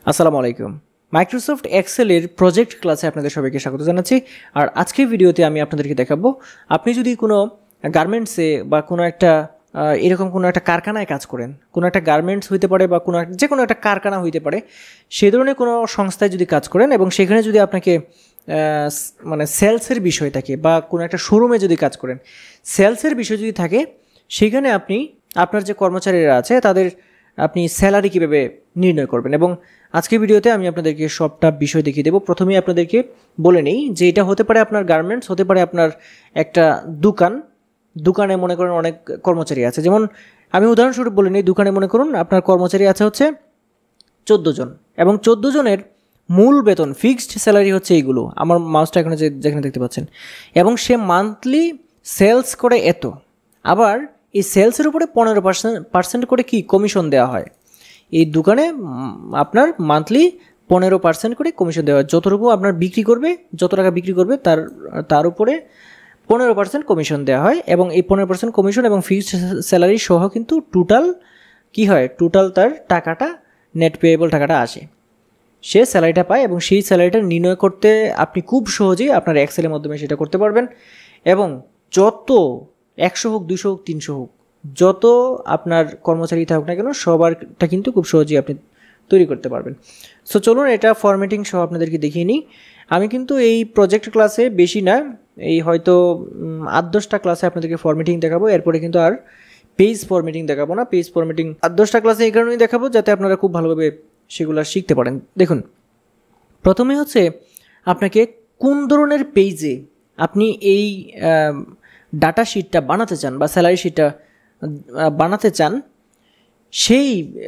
আসসালামু আলাইকুম। Microsoft এক্সেলের project ক্লাসে আপনাদের সবাইকে স্বাগত জানাচ্ছি। আর আজকের ভিডিওতে আমি আপনাদেরকে দেখাবো, আপনি যদি কোনো গার্মেন্টসে বা কোনো একটা এরকম কোনো একটা কারখানায় কাজ করেন, কোনো একটা গার্মেন্টস হইতে পারে বা যে কোনো একটা কারখানা হইতে পারে, সেই ধরনের কোনো সংস্থায় যদি কাজ করেন এবং সেখানে যদি আপনাকে মানে সেলসের বিষয় থাকে বা কোনো একটা শোরুমে যদি কাজ করেন, সেলসের বিষয় যদি থাকে, সেখানে আপনি আপনার যে কর্মচারীরা আছে তাদের আপনি স্যালারি কীভাবে নির্ণয় করবেন। এবং আজকের ভিডিওতে আমি আপনাদেরকে সবটা বিষয় দেখিয়ে দেবো। প্রথমেই আপনাদেরকে বলে নিই যে এটা হতে পারে আপনার গার্মেন্টস, হতে পারে আপনার একটা দোকানে মনে করেন অনেক কর্মচারী আছে। যেমন আমি উদাহরণস্বরূপ বলে নিই, দোকানে মনে করুন আপনার কর্মচারী আছে হচ্ছে 14 জন, এবং 14 জনের মূল বেতন ফিক্সড স্যালারি হচ্ছে এইগুলো, আমার মাউসটা এখানে যেখানে দেখতে পাচ্ছেন, এবং সে মান্থলি সেলস করে এত। আবার এই সেলসের উপরে 15% করে কি কমিশন দেওয়া হয়। এই দোকানে আপনার মান্থলি 15% করে কমিশন দেওয়া হয়। যতটুকু আপনার বিক্রি করবে, যত টাকা বিক্রি করবে তার উপরে 15% কমিশন দেওয়া হয়। এবং এই 15% কমিশন এবং ফিক্সড স্যালারি সহ কিন্তু টোটাল কি হয়, টোটাল তার টাকাটা নেট পেয়েবল টাকাটা আসে, সে স্যালারিটা পায়। এবং সেই স্যালারিটা নির্ণয় করতে আপনি খুব সহজেই আপনার এক্সেলের মাধ্যমে সেটা করতে পারবেন। এবং যত 100 হোক, 200 হোক, 300 হোক, যত আপনার কর্মচারী থাকুক না কেন, সবারটা কিন্তু খুব সহজেই আপনি তৈরি করতে পারবেন। সো চলুন এটা ফরম্যাটিং সহ আপনাদেরকে দেখিয়ে নিই। আমি কিন্তু এই প্রজেক্ট ক্লাসে বেশি না, এই হয়তো 8-10টা ক্লাসে আপনাদেরকে ফরম্যাটিং দেখাবো, এরপরে কিন্তু আর পেজ ফরম্যাটিং দেখাবো না। পেজ ফরম্যাটিং 8-10টা ক্লাসে এই কারণেই দেখাবো যাতে আপনারা খুব ভালোভাবে সেগুলো শিখতে পারেন। দেখুন, প্রথমে হচ্ছে আপনাকে কোন ধরনের পেজে আপনি এই ডাটা শিটটা বানাতে চান বা স্যালারি শিটটা বানাতে চান, সেই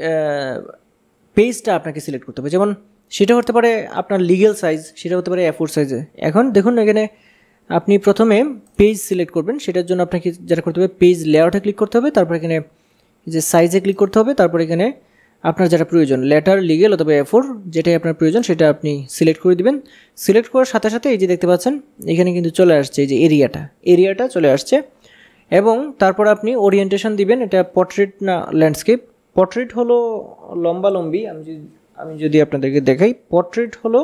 পেজটা আপনাকে সিলেক্ট করতে হবে। যেমন সেটা হতে পারে আপনার লিগ্যাল সাইজ, সেটা হতে পারে A4 সাইজে। এখন দেখুন এখানে আপনি প্রথমে পেজ সিলেক্ট করবেন, সেটার জন্য আপনাকে যেটা করতে হবে, পেজ লেআউটে ক্লিক করতে হবে, তারপর এখানে যে সাইজে ক্লিক করতে হবে, তারপর এখানে আপনার যেটা প্রয়োজন, লেটার, লিগ্যাল অথবা A4, যেটাই আপনার প্রয়োজন সেটা আপনি সিলেক্ট করে দিবেন। সিলেক্ট করার সাথে সাথে এই যে দেখতে পাচ্ছেন এখানে কিন্তু চলে আসছে এই যে এরিয়াটা চলে আসছে। এবং তারপর আপনি ওরিয়েন্টেশন দিবেন, এটা পোর্ট্রেট না ল্যান্ডস্কেপ। পোর্ট্রেট হলো লম্বালম্বি, আমি যদি আপনাদেরকে দেখাই, পোর্ট্রেট হলো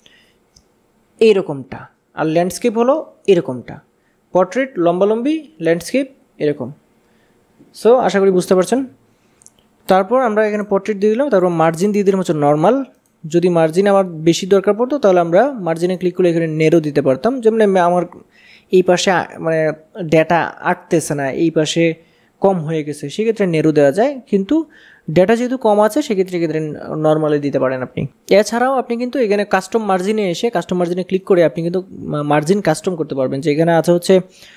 এইরকমটা আর ল্যান্ডস্কেপ হলো এরকমটা। পোর্ট্রেট লম্বালম্বি, ল্যান্ডস্কেপ এরকম। সো আশা করি বুঝতে পারছেন। তারপর আমরা এখানে পোর্ট্রেট দিয়ে দিলাম, তারপর মার্জিন দিয়ে দিলাম হচ্ছে নর্মাল। যদি মার্জিন আমার বেশি দরকার পড়তো তাহলে আমরা মার্জিনে ক্লিক করে এখানে নেরো দিতে পারতাম। যেমন আমার এই পাশে মানে ডেটা আটতেছে না, এই পাশে কম হয়ে গেছে, সেক্ষেত্রে নেরো দেওয়া যায়। কিন্তু ডেটা যেহেতু কম আছে সেক্ষেত্রে নর্মালি দিতে পারেন আপনি। এছাড়াও আপনি কিন্তু এখানে কাস্টম মার্জিনে এসে কাস্টম মার্জিনে ক্লিক করে আপনি কিন্তু মার্জিন কাস্টম করতে পারবেন। যে এখানে আছে হচ্ছে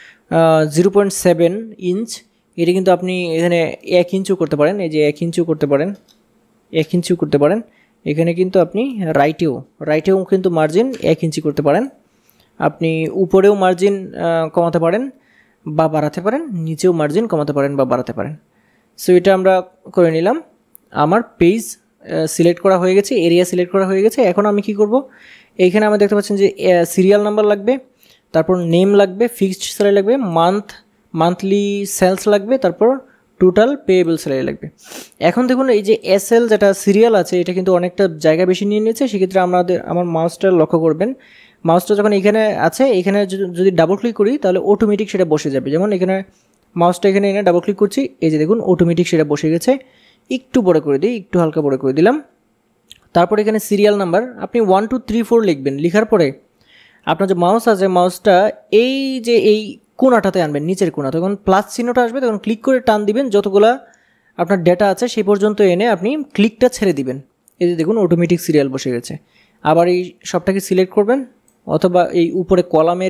0.7 ইঞ্চ, এটা কিন্তু আপনি এখানে 1 ইঞ্চও করতে পারেন। এই যে 1 ইঞ্চও করতে পারেন, 1 ইঞ্চিও করতে পারেন। এখানে কিন্তু আপনি রাইটেও কিন্তু মার্জিন 1 ইঞ্চি করতে পারেন। আপনি উপরেও মার্জিন কমাতে পারেন বা বাড়াতে পারেন, নিচেও মার্জিন কমাতে পারেন বা বাড়াতে পারেন। সো এটা আমরা করে নিলাম। আমার পেজ সিলেক্ট করা হয়ে গেছে, এরিয়া সিলেক্ট করা হয়ে গেছে। এখন আমি কি করব, এইখানে আমরা দেখতে পাচ্ছেন যে সিরিয়াল নাম্বার লাগবে, তারপর নেম লাগবে, ফিক্সড স্যালারি লাগবে, মান্থলি সেলস লাগবে, তারপর টোটাল পেয়েবল স্যালারি লাগবে। এখন দেখুন এই যে SL যেটা সিরিয়াল আছে, এটা কিন্তু অনেকটা জায়গা বেশি নিয়ে নিয়েছে। সেক্ষেত্রে আমার মাউসটা লক্ষ্য করবেন, মাউসটা যখন এখানে আছে, এখানে যদি ডাবল ক্লিক করি তাহলে অটোমেটিক সেটা বসে যাবে। যেমন এখানে মাউসটা এখানে এনে ডাবল ক্লিক করছি, এই যে দেখুন অটোমেটিক সেটা বসে গেছে। একটু বড় করে দিই, একটু হালকা বড় করে দিলাম। তারপর এখানে সিরিয়াল নাম্বার আপনি 1 2 3 4 লিখবেন। লিখার পরে আপনার যে মাউস আছে, মাউসটা এই কোণাটাতে আনবেন, নিচের কোণা। তখন প্লাস চিহ্নটা আসবে, তখন ক্লিক করে টান দিবেন, যতগুলা আপনার ডেটা আছে সেই পর্যন্ত এনে আপনি ক্লিকটা ছেড়ে দিবেন। এই যে দেখুন অটোমেটিক সিরিয়াল বসে গেছে। আবার এই সবটাকে সিলেক্ট করবেন, অথবা এই উপরে কলামের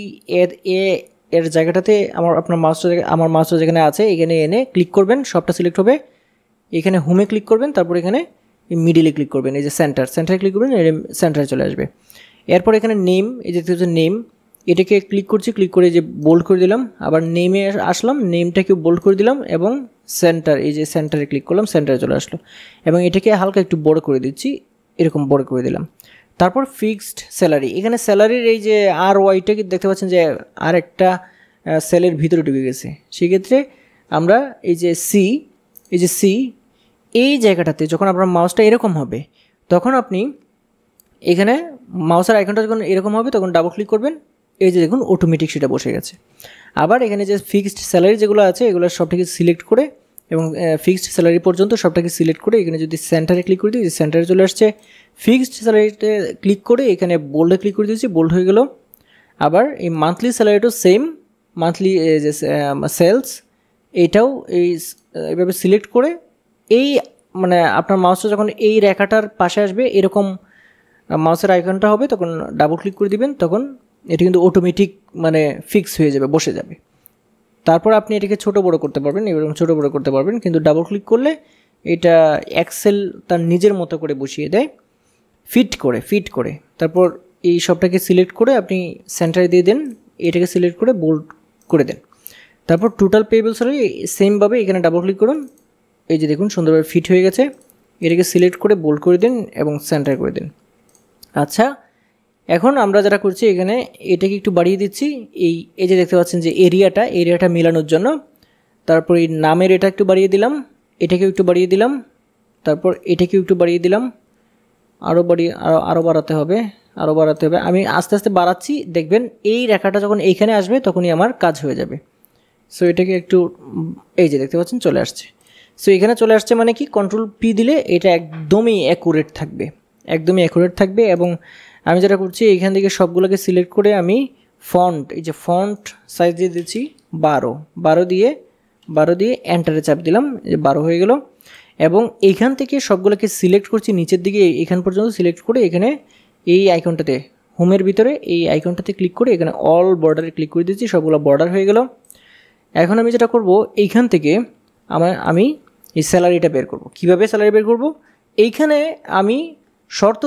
এর জায়গাটাতে আমার মাউসটা যেখানে আছে এখানে এনে ক্লিক করবেন, সবটা সিলেক্ট হবে। এখানে হোমে ক্লিক করবেন, তারপর এখানে মিডিলে ক্লিক করবেন, এই যে সেন্টারে ক্লিক করবেন, সেন্টারে চলে আসবে। এরপর এখানে নেম, এই যে নেম, এটাকে ক্লিক করছি, ক্লিক করে যে বোল্ড করে দিলাম। আবার নেমে আসলাম, নেমটাকে বোল্ড করে দিলাম, এবং সেন্টার, এই যে সেন্টারে ক্লিক করলাম, সেন্টারে চলে আসলো। এবং এটাকে হালকা একটু বড় করে দিচ্ছি, এরকম বড় করে দিলাম। তারপর ফিক্সড স্যালারি, এখানে স্যালারির এই যে RYটাকে দেখতে পাচ্ছেন যে আর একটা সেলের ভিতরে ঢুকে গেছে। সেক্ষেত্রে আমরা এই যে সি এই জায়গাটাতে যখন আপনার মাউসটা এরকম হবে, তখন আপনি এখানে মাউসের আইকনটা যখন এরকম হবে তখন ডাবল ক্লিক করবেন, এই যে দেখুন অটোমেটিক সেটা বসে গেছে। আবার এখানে যে ফিক্সড স্যালারি যেগুলো আছে এগুলো সবটাকে সিলেক্ট করে এবং ফিক্সড স্যালারি পর্যন্ত সবটাকে সিলেক্ট করে এখানে যদি সেন্টারে ক্লিক করে দিই, সেন্টারে চলে আসছে। ফিক্সড স্যালারিতে ক্লিক করে এখানে বোল্ডে ক্লিক করে দিয়েছি, বোল্ড হয়ে গেল। আবার এই মান্থলি স্যালারিটাও সেম, মান্থলি যে সেলস এইটাও এইভাবে সিলেক্ট করে এই মানে আপনার মাউসটা যখন এই রেখাটার পাশে আসবে এরকম মাউসের আইকনটা হবে তখন ডাবল ক্লিক করে দিবেন, তখন এটি কিন্তু অটোমেটিক মানে ফিক্স হয়ে যাবে, বসে যাবে। তারপর আপনি এটাকে ছোটো বড়ো করতে পারবেন, এরকম ছোটো বড়ো করতে পারবেন, কিন্তু ডাবল ক্লিক করলে এটা এক্সেল তার নিজের মতো করে বসিয়ে দেয় ফিট করে। তারপর এই সবটাকে সিলেক্ট করে আপনি সেন্টারে দিয়ে দেন, এটাকে সিলেক্ট করে বোল্ড করে দেন। তারপর টোটাল পেয়েবল স্যালারি সেমভাবে এখানে ডাবল ক্লিক করুন, এই যে দেখুন সুন্দরভাবে ফিট হয়ে গেছে। এটাকে সিলেক্ট করে বোল্ড করে দিন এবং সেন্টার করে দিন। আচ্ছা, এখন আমরা যেটা করছি এখানে এটাকে একটু বাড়িয়ে দিচ্ছি, এই যে দেখতে পাচ্ছেন যে এরিয়াটা মেলানোর জন্য। তারপর এই নামের এটা একটু বাড়িয়ে দিলাম, এটাকেও একটু বাড়িয়ে দিলাম, তারপর এটাকেও একটু বাড়িয়ে দিলাম, আরও বাড়াতে হবে। আমি আস্তে আস্তে বাড়াচ্ছি, দেখবেন এই রেখাটা যখন এইখানে আসবে তখনই আমার কাজ হয়ে যাবে। সো এটাকে একটু, এই যে দেখতে পাচ্ছেন চলে আসছে। সো এখানে চলে আসছে মানে কি, কন্ট্রোল পি দিলে এটা একদমই অ্যাকুরেট থাকবে। এবং আমি যেটা করছি এইখান থেকে সবগুলোকে সিলেক্ট করে আমি এই যে ফন্ট সাইজ দিয়ে দিচ্ছি 12 দিয়ে এন্টারে চাপ দিলাম, এই যে 12 হয়ে গেল। এবং এইখান থেকে সবগুলোকে সিলেক্ট করছি নিচের দিকে, এখান পর্যন্ত সিলেক্ট করে এখানে এই আইকনটাতে হোমের ভিতরে এই আইকনটাতে ক্লিক করে এখানে অল বর্ডারে ক্লিক করে দিচ্ছি, সবগুলো বর্ডার হয়ে গেল। এখন আমি যেটা করব এইখান থেকে আমি এই স্যালারিটা বের করব। কিভাবে স্যালারি বের করব? এইখানে আমি শর্ত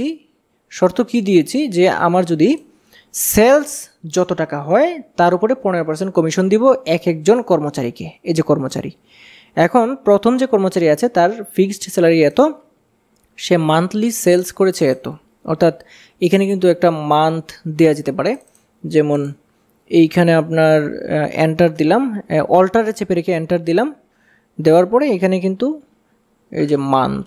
কি দিয়েছি যে আমার যদি সেলস যত টাকা হয় তার উপরে 15% কমিশন দিব একজন কর্মচারীকে। এই যে কর্মচারী, এখন প্রথম যে কর্মচারী আছে তার ফিক্সড স্যালারি এত, সে মান্থলি সেলস করেছে এত, অর্থাৎ এখানে কিন্তু একটা মান্থ দেওয়া যেতে পারে। যেমন এইখানে আপনার এন্টার দিলাম, অল্টারে চেপে রেখে এন্টার দিলাম, দেওয়ার পরে এখানে কিন্তু এই যে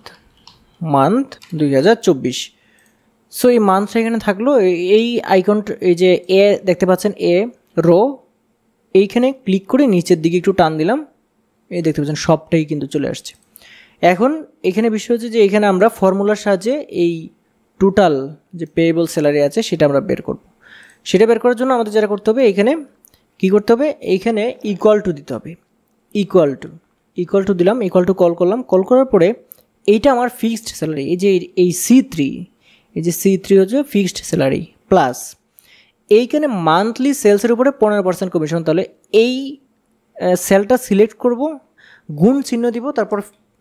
মান্থ 2024। সো এই মান্থটা এখানে থাকলো। এই আইকনটা, এই যে এ দেখতে পাচ্ছেন এ রো, এইখানে ক্লিক করে নিচের দিকে একটু টান দিলাম, এই দেখতে পাচ্ছেন সবটাই কিন্তু চলে আসছে। এখন এখানে বিষয় হচ্ছে যে এখানে আমরা ফর্মুলার সাহায্যে এই টোটাল যে পেয়েবল স্যালারি আছে সেটা আমরা বের করব। সেটা বের করার জন্য আমাদের যেটা করতে হবে, এখানে কি করতে হবে, এইখানে ইকুয়াল টু দিতে হবে। ইকুয়াল টু দিলাম, ইকুয়াল টু কল করলাম। কল করার পরে এইটা আমার ফিক্সড স্যালারি, এই যে এই C3 হচ্ছে ফিক্সড স্যালারি প্লাস এইখানে মান্থলি সেলসের উপরে 15% কমিশন। তাহলে এই সেলটা সিলেক্ট করব, গুণ চিহ্ন দিব, তারপর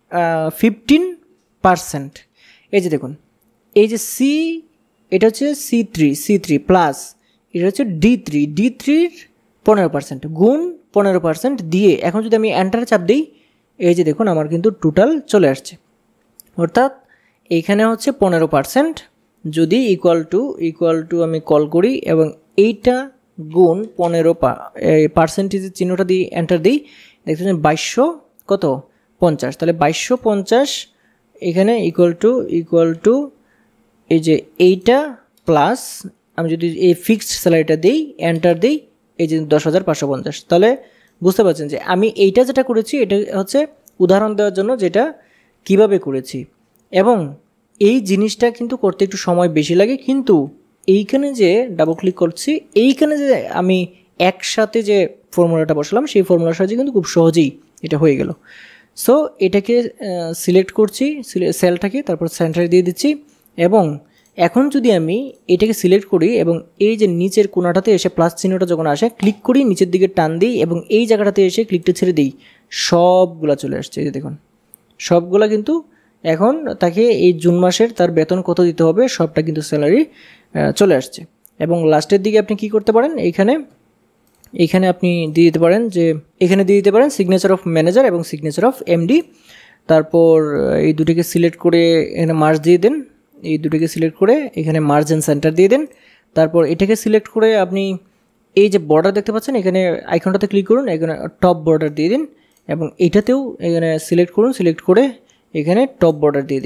15%। এই যে দেখুন, এই যে এটা হচ্ছে C3 প্লাস এটা হচ্ছে D3-র 15% গুণ 15% দিয়ে এখন যদি আমি এন্টারে চাপ দিই, এই যে দেখুন আমার কিন্তু টোটাল চলে আসছে। অর্থাৎ এইখানে হচ্ছে 15%, যদি ইকুয়াল টু আমি কল করি এবং এইটা গুণ 15% চিহ্নটা দিয়ে এন্টার দিই, দেখতে পাচ্ছেন 2250। তাহলে 2250 এখানে ইকুয়াল টু এই যে এইটা প্লাস আমি যদি এই ফিক্সড স্যালারিটা দিই, এন্টার দিই, এই যে 10,550। তাহলে বুঝতে পারছেন যে আমি এইটা যেটা করেছি এটা হচ্ছে উদাহরণ দেওয়ার জন্য যেটা কিভাবে করেছি। এবং এই জিনিসটা কিন্তু করতে একটু সময় বেশি লাগে, কিন্তু এইখানে যে ডাবল ক্লিক করছি, এইখানে যে আমি একসাথে যে ফর্মুলাটা বসালাম সেই ফর্মুলার সাহায্যে কিন্তু খুব সহজেই এটা হয়ে গেল। সো এটাকে সিলেক্ট করছি সেলটাকে, তারপর সেন্টারে দিয়ে দিচ্ছি। এবং এখন যদি আমি এটাকে সিলেক্ট করি এবং এই যে নিচের কোণাটাতে এসে প্লাস চিহ্নটা যখন আসে ক্লিক করি, নিচের দিকে টান দিই এবং এই জায়গাটাতে এসে ক্লিকটা ছেড়ে দিই, সবগুলা চলে আসছে। এই যে দেখুন সবগুলা কিন্তু এখন তাকে এই জুন মাসের তার বেতন কত দিতে হবে সবটা কিন্তু স্যালারি চলে আসছে। এবং লাস্টের দিকে আপনি কি করতে পারেন, এইখানে আপনি দিয়ে দিতে পারেন যে এখানে দিয়ে দিতে পারেন সিগনেচার অফ ম্যানেজার এবং সিগনেচার অফ এমডি। তারপর এই দুটিকে সিলেক্ট করে এখানে মার্জ দিয়ে দেন, এই দুটিকে সিলেক্ট করে এখানে মার্জ এন্ড সেন্টার দিয়ে দেন। তারপর এটাকে সিলেক্ট করে আপনি এই যে বর্ডার দেখতে পাচ্ছেন এখানে আইকনটাতে ক্লিক করুন, এখানে টপ বর্ডার দিয়ে দিন এবং এটাতেও এখানে সিলেক্ট করুন, সিলেক্ট করে এখানে টপ বর্ডার দিয়ে দিন।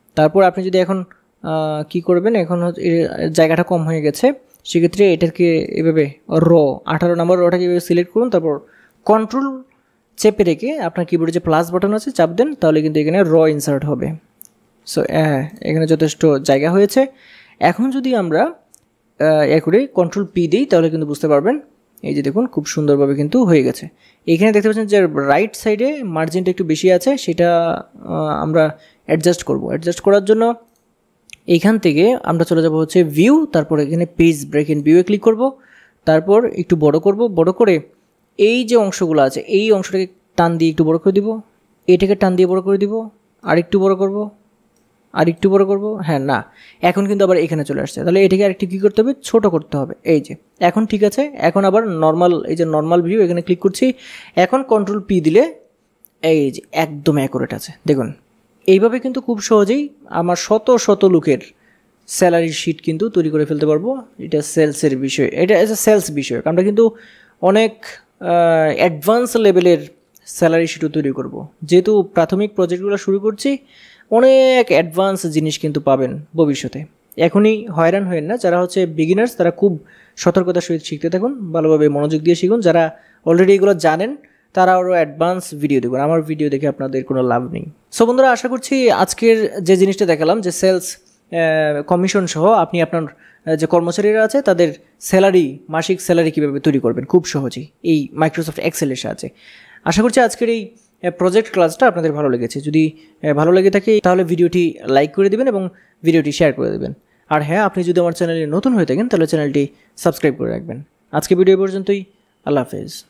তারপর আপনি যদি এখন কি করবেন, এখন জায়গাটা কম হয়ে গেছে, সেক্ষেত্রে এটাকে এভাবে 18 নম্বর রটাকে এভাবে সিলেক্ট করুন, তারপর কন্ট্রোল চেপে রেখে আপনার কিবোর্ডে যে প্লাস বাটন আছে চাপ দেন, তাহলে কিন্তু এখানে ইনসার্ট হবে। সো এখানে যথেষ্ট জায়গা হয়েছে। এখন যদি আমরা করে কন্ট্রোল পি দিই, তাহলে কিন্তু বুঝতে পারবেন এই যে দেখুন খুব সুন্দরভাবে কিন্তু হয়ে গেছে। এখানে দেখতে পাচ্ছেন যে রাইট সাইডে মার্জিনটা একটু বেশি আছে, সেটা আমরা অ্যাডজাস্ট করব। অ্যাডজাস্ট করার জন্য এইখান থেকে আমরা চলে যাব হচ্ছে ভিউ, তারপর এখানে পেজ ব্রেক ইন ভিউয়ে ক্লিক করব, তারপর একটু বড় করব, বড় করে এই যে অংশগুলো আছে এই অংশটাকে টান দিয়ে একটু বড় করে দিব, এটাকে টান দিয়ে বড় করে দিব, আর একটু বড় করব, আর একটু বড় করব। হ্যাঁ, না, এখন কিন্তু আবার এখানে চলে আসছে, তাহলে এটাকে আরেকটু কী করতে হবে, ছোট করতে হবে। এই যে এখন ঠিক আছে। এখন আবার নর্মাল, এই যে নর্মাল ভিউ, এখানে ক্লিক করছি। এখন কন্ট্রোল পি দিলে এই যে একদম অ্যাকুরেট আছে। দেখুন এইভাবে কিন্তু খুব সহজেই আমার শত শত লোকের স্যালারি শিট কিন্তু তৈরি করে ফেলতে পারবো। এটা সেলসের বিষয়, এটা এজ এ সেলস বিষয়। আমরা কিন্তু অনেক অ্যাডভান্স লেভেলের স্যালারি শিটও তৈরি করব। যেহেতু প্রাথমিক প্রজেক্টগুলো শুরু করছি, অনেক অ্যাডভান্স জিনিস কিন্তু পাবেন ভবিষ্যতে। এখনই হয়রান হবেন না। যারা হচ্ছে বিগিনার্স, তারা খুব সতর্কতার সহিত শিখতে থাকুন, ভালোভাবে মনোযোগ দিয়ে শিখুন। যারা অলরেডি এগুলো জানেন, তারা আরও অ্যাডভান্স ভিডিও দেখুন। আমার ভিডিও দেখে আপনাদের কোনো লাভ নেই। সো বন্ধুরা, আশা করছি আজকের যে জিনিসটা দেখালাম, যে সেলস কমিশন সহ আপনি আপনার যে কর্মচারীরা আছে তাদের স্যালারি, মাসিক স্যালারি কীভাবে তৈরি করবেন খুব সহজেই এই মাইক্রোসফট এক্সেলের সাহায্যে। আশা করছি আজকের এই প্রজেক্ট ক্লাসটা আপনাদের ভালো লেগেছে। যদি ভালো লেগে থাকে তাহলে ভিডিওটি লাইক করে দেবেন এবং ভিডিওটি শেয়ার করে দেবেন। আর হ্যাঁ, আপনি যদি আমার চ্যানেলে নতুন হয়ে থাকেন তাহলে চ্যানেলটি সাবস্ক্রাইব করে রাখবেন। আজকে ভিডিও পর্যন্তই। আল্লাহ হাফেজ।